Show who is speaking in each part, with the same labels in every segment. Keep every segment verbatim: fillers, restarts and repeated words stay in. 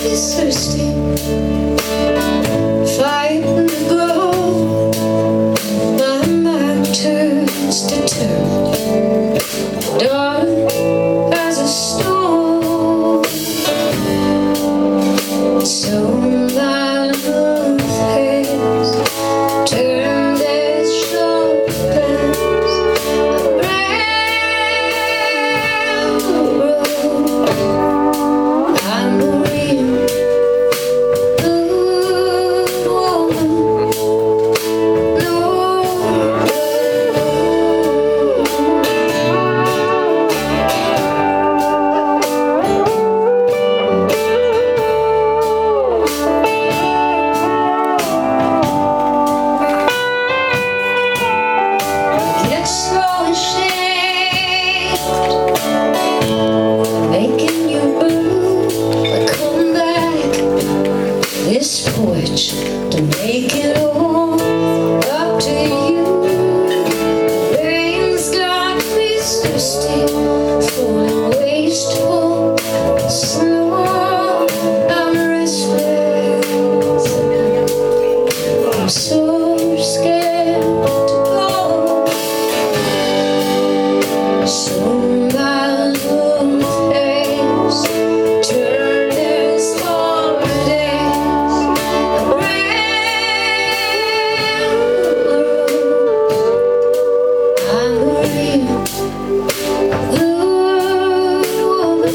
Speaker 1: is thirsty, fighting the glow. My mind turns to turn, dark as a storm. So my love has turned its sharp glance around the road. I'm a real good woman. No, get slow and shaped, making you blue. But come back this porch to make it all up to you. The rain's got me thirsty, falling wasteful, slow. I'm restless, I'm so scared to go. So my love has turned its holidays around the road. I'm a real good woman.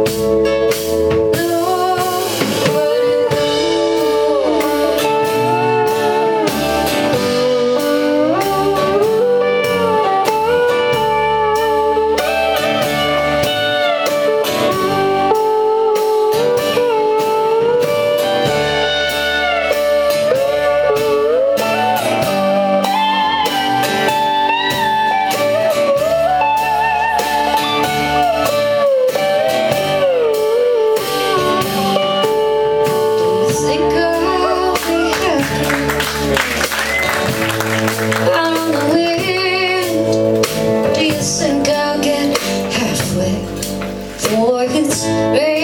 Speaker 1: Think I'll be happy out on the wind? Do you think I'll get halfway before it's ready?